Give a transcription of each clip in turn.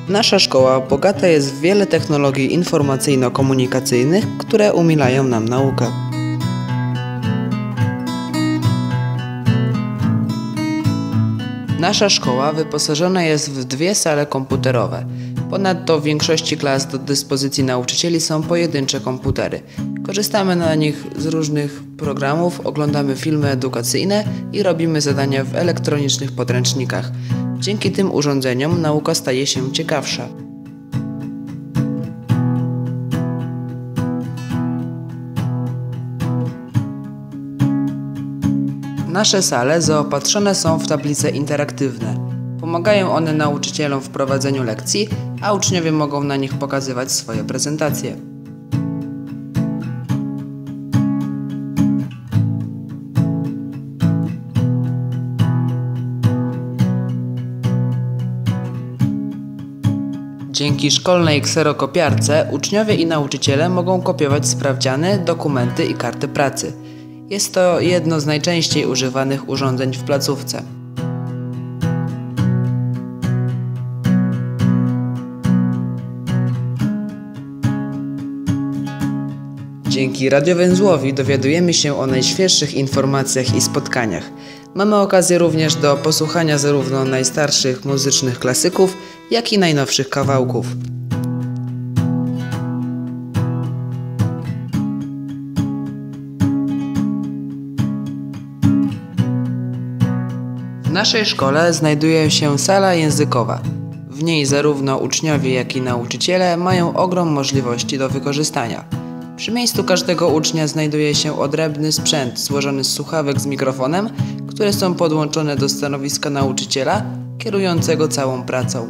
Nasza szkoła bogata jest w wiele technologii informacyjno-komunikacyjnych, które umilają nam naukę. Nasza szkoła wyposażona jest w 2 sale komputerowe. Ponadto w większości klas do dyspozycji nauczycieli są pojedyncze komputery. Korzystamy na nich z różnych programów, oglądamy filmy edukacyjne i robimy zadania w elektronicznych podręcznikach. Dzięki tym urządzeniom nauka staje się ciekawsza. Nasze sale zaopatrzone są w tablice interaktywne. Pomagają one nauczycielom w prowadzeniu lekcji, a uczniowie mogą na nich pokazywać swoje prezentacje. Dzięki szkolnej kserokopiarce uczniowie i nauczyciele mogą kopiować sprawdziany, dokumenty i karty pracy. Jest to jedno z najczęściej używanych urządzeń w placówce. Dzięki radiowęzłowi dowiadujemy się o najświeższych informacjach i spotkaniach. Mamy okazję również do posłuchania zarówno najstarszych muzycznych klasyków, jak i najnowszych kawałków. W naszej szkole znajduje się sala językowa. W niej zarówno uczniowie, jak i nauczyciele mają ogrom możliwości do wykorzystania. Przy miejscu każdego ucznia znajduje się odrębny sprzęt złożony z słuchawek z mikrofonem, które są podłączone do stanowiska nauczyciela kierującego całą pracą.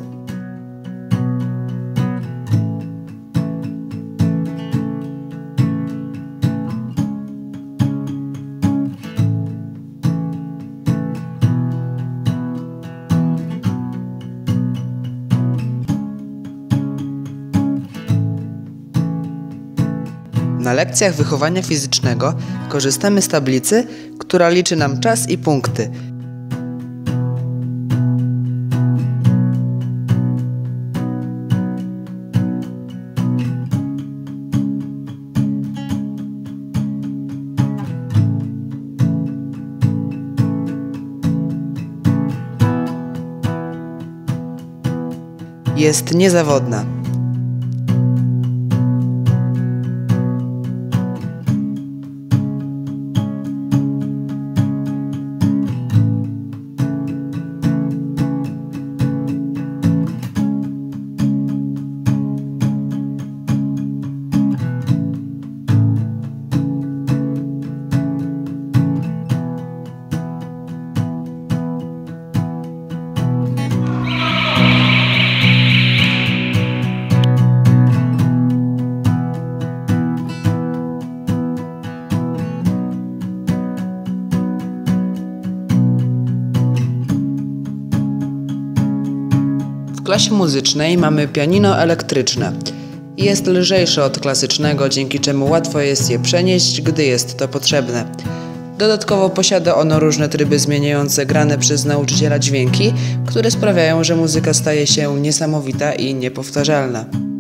Na lekcjach wychowania fizycznego korzystamy z tablicy, która liczy nam czas i punkty. Jest niezawodna. W klasie muzycznej mamy pianino elektryczne. Jest lżejsze od klasycznego, dzięki czemu łatwo jest je przenieść, gdy jest to potrzebne. Dodatkowo posiada ono różne tryby zmieniające grane przez nauczyciela dźwięki, które sprawiają, że muzyka staje się niesamowita i niepowtarzalna.